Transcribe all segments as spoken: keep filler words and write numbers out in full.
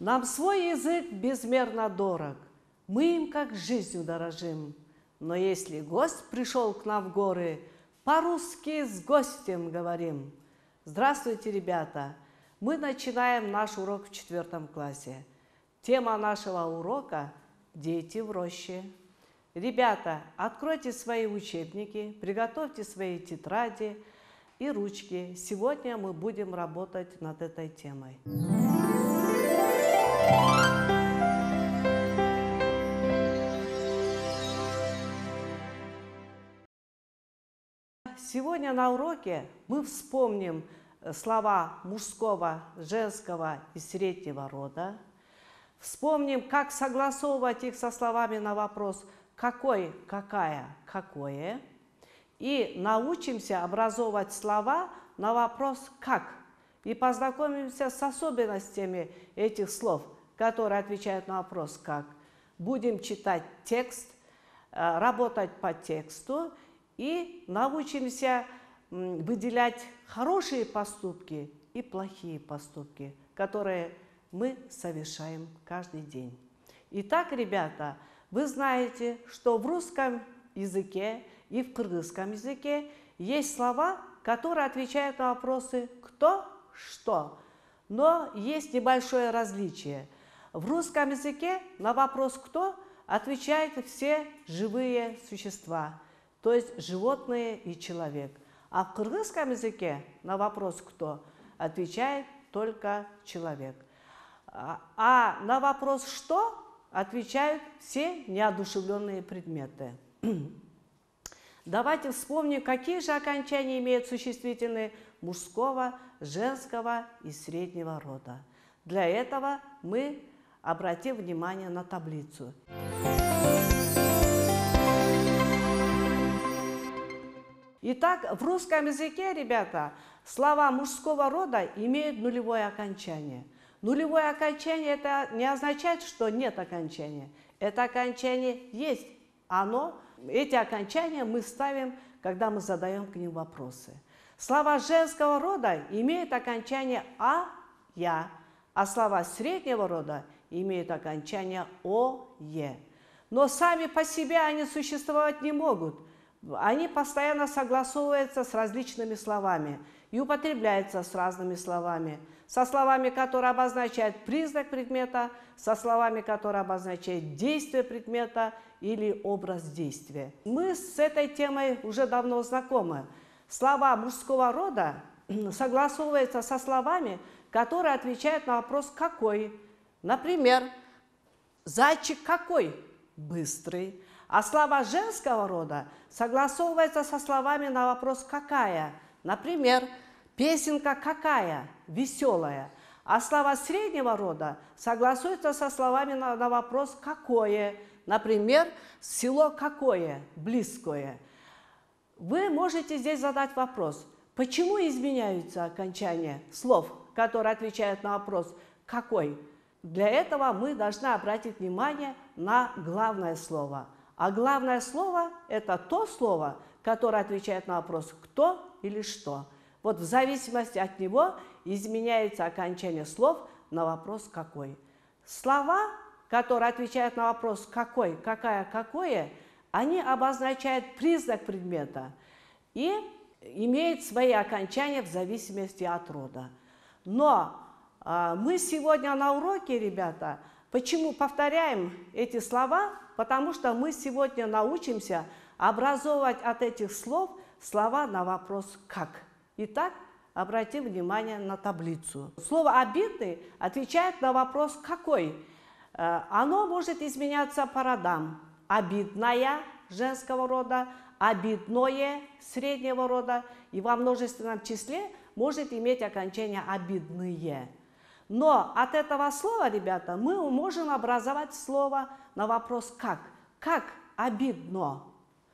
Нам свой язык безмерно дорог, мы им как жизнью дорожим. Но если гость пришел к нам в горы, по-русски с гостем говорим. Здравствуйте, ребята! Мы начинаем наш урок в четвертом классе. Тема нашего урока – «Дети в роще». Ребята, откройте свои учебники, приготовьте свои тетради и ручки. Сегодня мы будем работать над этой темой. Сегодня на уроке мы вспомним слова мужского, женского и среднего рода. Вспомним, как согласовывать их со словами на вопрос «какой», «какая», «какое». И научимся образовывать слова на вопрос «как». И познакомимся с особенностями этих слов, которые отвечают на вопрос «как». Будем читать текст, работать по тексту и научимся выделять хорошие поступки и плохие поступки, которые мы совершаем каждый день. Итак, ребята, вы знаете, что в русском языке и в кыргызском языке есть слова, которые отвечают на вопросы «кто?», «что?». Но есть небольшое различие. В русском языке на вопрос «кто?» отвечают все живые существа, то есть животные и человек. А в кыргызском языке на вопрос «кто?» отвечает только человек. А на вопрос «что?» отвечают все неодушевленные предметы. Давайте вспомним, какие же окончания имеют существительные мужского, женского и среднего рода. Для этого мы обратим внимание на таблицу. Итак, в русском языке, ребята, слова мужского рода имеют нулевое окончание. Нулевое окончание – это не означает, что нет окончания. Это окончание есть. Оно, эти окончания мы ставим, когда мы задаем к ним вопросы. Слова женского рода имеют окончание «а», «я», а слова среднего рода имеют окончание «о», «е». Но сами по себе они существовать не могут. Они постоянно согласовываются с различными словами и употребляются с разными словами. Со словами, которые обозначают признак предмета, со словами, которые обозначают действие предмета или образ действия. Мы с этой темой уже давно знакомы. Слова мужского рода согласовываются со словами, которые отвечают на вопрос «какой?». Например, «зайчик какой?» «Быстрый». А слова женского рода согласовываются со словами на вопрос «какая?». Например, «песенка какая?» «Веселая». А слова среднего рода согласуются со словами на, на вопрос «какое?». Например, «село какое?» «Близкое». Вы можете здесь задать вопрос, почему изменяются окончания слов, которые отвечают на вопрос «какой?». Для этого мы должны обратить внимание на главное слово. А главное слово – это то слово, которое отвечает на вопрос «кто» или «что». Вот в зависимости от него изменяется окончание слов на вопрос «какой». Слова, которые отвечают на вопрос «какой», «какая», «какое», они обозначают признак предмета и имеют свои окончания в зависимости от рода. Но а, мы сегодня на уроке, ребята, почему повторяем эти слова? Потому что мы сегодня научимся образовывать от этих слов слова на вопрос «как». Итак, обратим внимание на таблицу. Слово «обидный» отвечает на вопрос «какой?». Оно может изменяться по родам. Обидная женского рода, обидное среднего рода и во множественном числе может иметь окончание «обидные». Но от этого слова, ребята, мы можем образовать слово на вопрос «как?». Как обидно.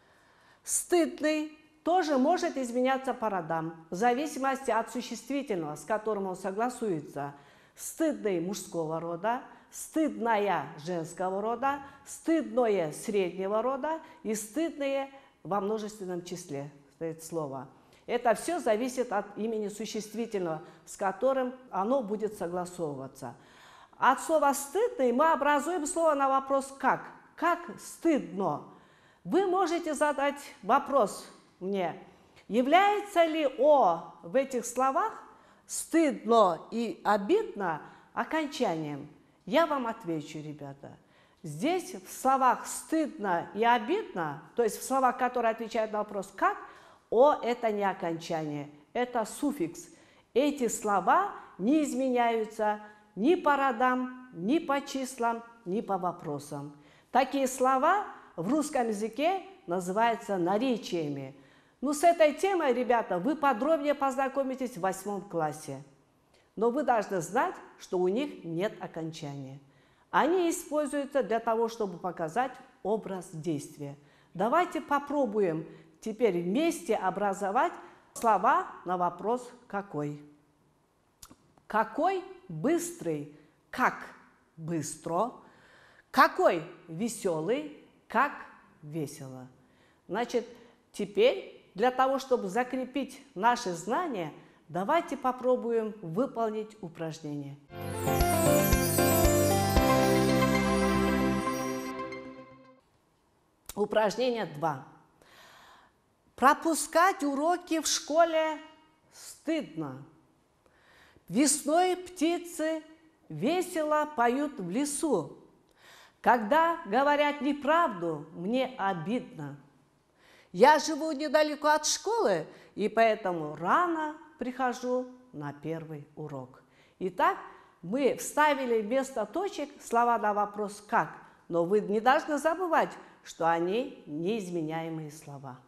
Стыдный тоже может изменяться по родам, в зависимости от существительного, с которым он согласуется. Стыдный мужского рода, стыдная женского рода, стыдное среднего рода и стыдные во множественном числе стоит слово. Это все зависит от имени существительного, с которым оно будет согласовываться. от слова «стыдный» мы образуем слово на вопрос «как». Как стыдно? Вы можете задать вопрос мне, является ли «о» в этих словах «стыдно» и «обидно» окончанием? Я вам отвечу, ребята. Здесь в словах «стыдно» и «обидно», то есть в словах, которые отвечают на вопрос «как», «о» – это не окончание, это суффикс. Эти слова не изменяются ни по родам, ни по числам, ни по вопросам. Такие слова в русском языке называются наречиями. Ну, с этой темой, ребята, вы подробнее познакомитесь в восьмом классе. Но вы должны знать, что у них нет окончания. Они используются для того, чтобы показать образ действия. Давайте попробуем теперь вместе образовать слова на вопрос «какой?». Какой быстрый? Как быстро? Какой веселый? Как весело? Значит, теперь для того, чтобы закрепить наши знания, давайте попробуем выполнить упражнение. Упражнение два. Пропускать уроки в школе стыдно. Весной птицы весело поют в лесу. Когда говорят неправду, мне обидно. Я живу недалеко от школы, и поэтому рано прихожу на первый урок. Итак, мы вставили вместо точек слова на вопрос «как», но вы не должны забывать, что они неизменяемые слова.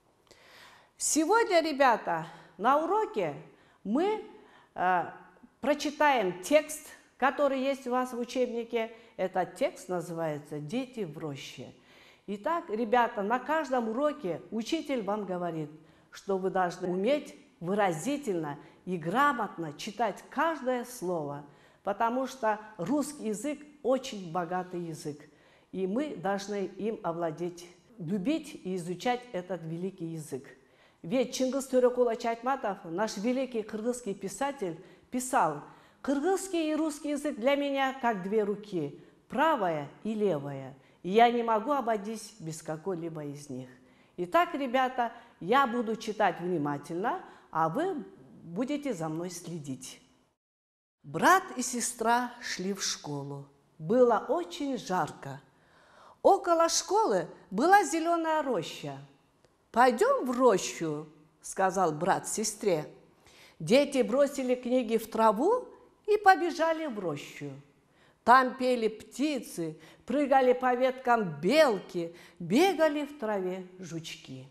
Сегодня, ребята, на уроке мы э, прочитаем текст, который есть у вас в учебнике. Этот текст называется «Дети в роще». Итак, ребята, на каждом уроке учитель вам говорит, что вы должны уметь выразительно и грамотно читать каждое слово, потому что русский язык очень богатый язык, и мы должны им овладеть, любить и изучать этот великий язык. Ведь Чингис Төрекулович Айтматов, наш великий кыргызский писатель, писал: «Кыргызский и русский язык для меня как две руки, правая и левая, и я не могу обойтись без какой-либо из них». Итак, ребята, я буду читать внимательно, а вы будете за мной следить. Брат и сестра шли в школу. Было очень жарко. Около школы была зеленая роща. «Пойдем в рощу», – сказал брат сестре. Дети бросили книги в траву и побежали в рощу. Там пели птицы, прыгали по веткам белки, бегали в траве жучки.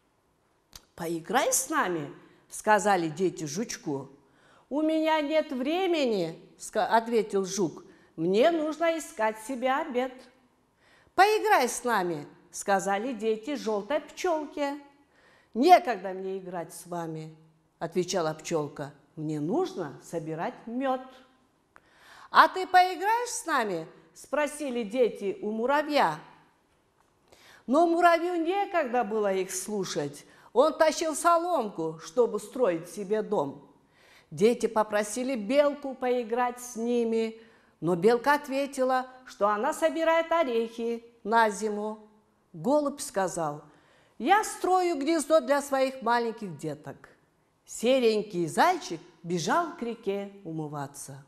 «Поиграй с нами», – сказали дети жучку. «У меня нет времени», – ответил жук, – «мне нужно искать себе обед». «Поиграй с нами», – сказали дети желтой пчелке. «Некогда мне играть с вами», – отвечала пчелка, – «мне нужно собирать мед». «А ты поиграешь с нами?» – спросили дети у муравья. Но муравью некогда было их слушать. Он тащил соломку, чтобы строить себе дом. Дети попросили белку поиграть с ними, но белка ответила, что она собирает орехи на зиму. Голубь сказал: «Я строю гнездо для своих маленьких деток». Серенький зайчик бежал к реке умываться.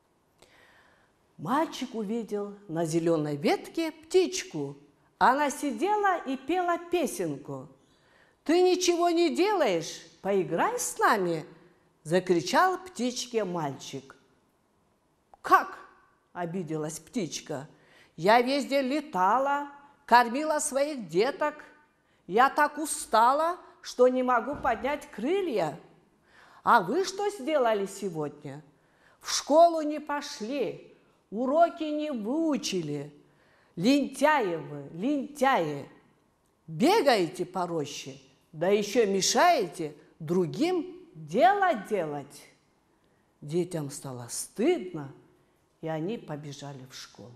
Мальчик увидел на зеленой ветке птичку. Она сидела и пела песенку. «Ты ничего не делаешь, поиграй с нами!» – закричал птичке мальчик. «Как?» – обиделась птичка. «Я весь день летала, кормила своих деток. Я так устала, что не могу поднять крылья. А вы что сделали сегодня? В школу не пошли, уроки не выучили. Лентяи вы, лентяи! Бегаете по роще, да еще мешаете другим дело делать». Детям стало стыдно, и они побежали в школу.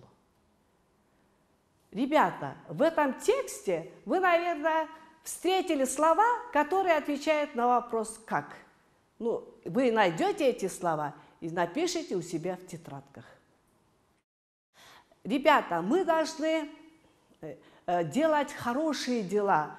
Ребята, в этом тексте вы, наверное, встретили слова, которые отвечают на вопрос «как?». Ну, вы найдете эти слова и напишите у себя в тетрадках. Ребята, мы должны делать хорошие дела.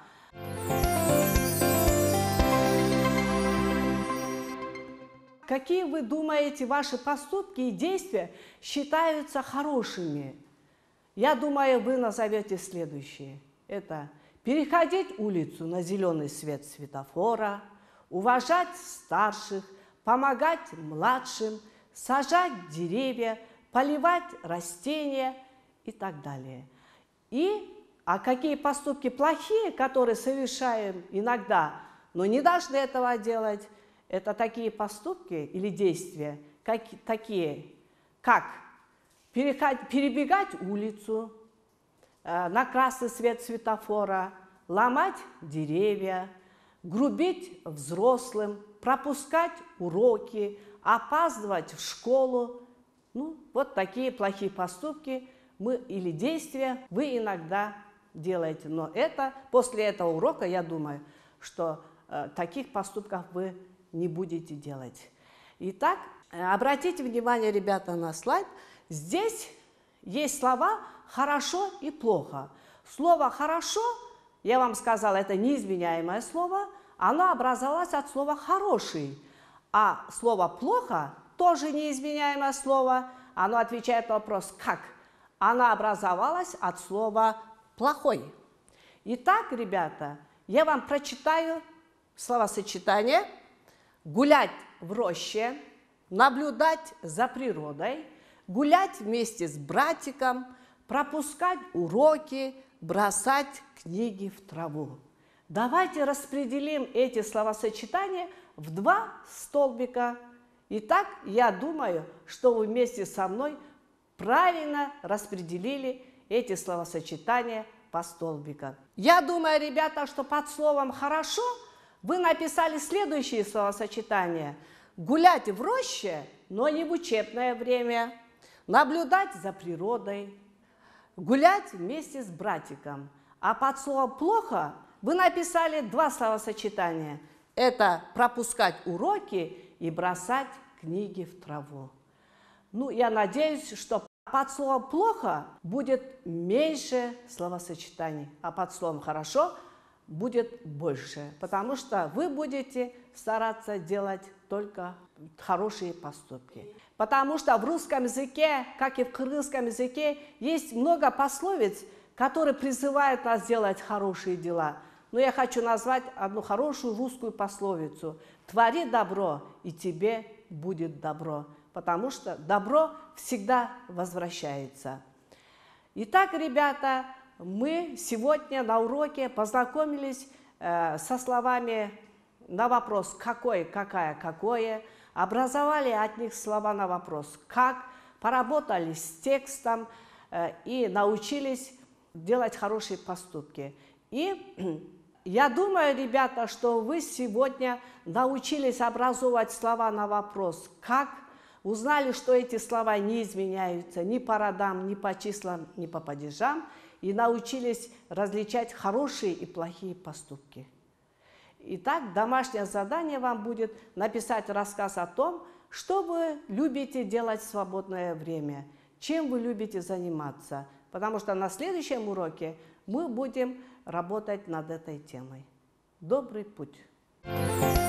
Какие, вы думаете, ваши поступки и действия считаются хорошими? Я думаю, вы назовете следующие. Это переходить улицу на зеленый свет светофора, уважать старших, помогать младшим, сажать деревья, поливать растения и так далее. И, а какие поступки плохие, которые совершаем иногда, но не должны этого делать, это такие поступки или действия, как, такие, как переход, перебегать улицу э, на красный свет светофора, ломать деревья, грубить взрослым, пропускать уроки, опаздывать в школу. Ну, вот такие плохие поступки мы, или действия вы иногда делаете. Но это, после этого урока, я думаю, что э, таких поступков вы не будете делать. Итак, обратите внимание, ребята, на слайд. Здесь есть слова «хорошо» и «плохо». Слово «хорошо», я вам сказала, это неизменяемое слово, оно образовалось от слова «хороший». А слово «плохо» тоже неизменяемое слово, оно отвечает на вопрос «как?». Оно образовалось от слова «плохой». Итак, ребята, я вам прочитаю словосочетание: гулять в роще, наблюдать за природой, гулять вместе с братиком, пропускать уроки, бросать книги в траву. Давайте распределим эти словосочетания в два столбика. Итак, я думаю, что вы вместе со мной правильно распределили эти словосочетания по столбикам. Я думаю, ребята, что под словом «хорошо» вы написали следующие словосочетания: гулять в роще, но не в учебное время, наблюдать за природой, гулять вместе с братиком. А под словом «плохо» вы написали два словосочетания. Это пропускать уроки и бросать книги в траву. Ну, я надеюсь, что под словом «плохо» будет меньше словосочетаний, а под словом «хорошо» будет больше, потому что вы будете стараться делать только хорошие поступки. Потому что в русском языке, как и в кыргызском языке, есть много пословиц, которые призывают нас делать хорошие дела. Но я хочу назвать одну хорошую русскую пословицу: «Твори добро, и тебе будет добро», потому что добро всегда возвращается. Итак, ребята, мы сегодня на уроке познакомились э, со словами на вопрос «какой», «какая», «какое», образовали от них слова на вопрос «как», поработали с текстом э, и научились делать хорошие поступки. И я думаю, ребята, что вы сегодня научились образовывать слова на вопрос «как», узнали, что эти слова не изменяются ни по родам, ни по числам, ни по падежам, и научились различать хорошие и плохие поступки. Итак, домашнее задание вам будет написать рассказ о том, что вы любите делать в свободное время, чем вы любите заниматься, потому что на следующем уроке мы будем работать над этой темой. Добрый путь!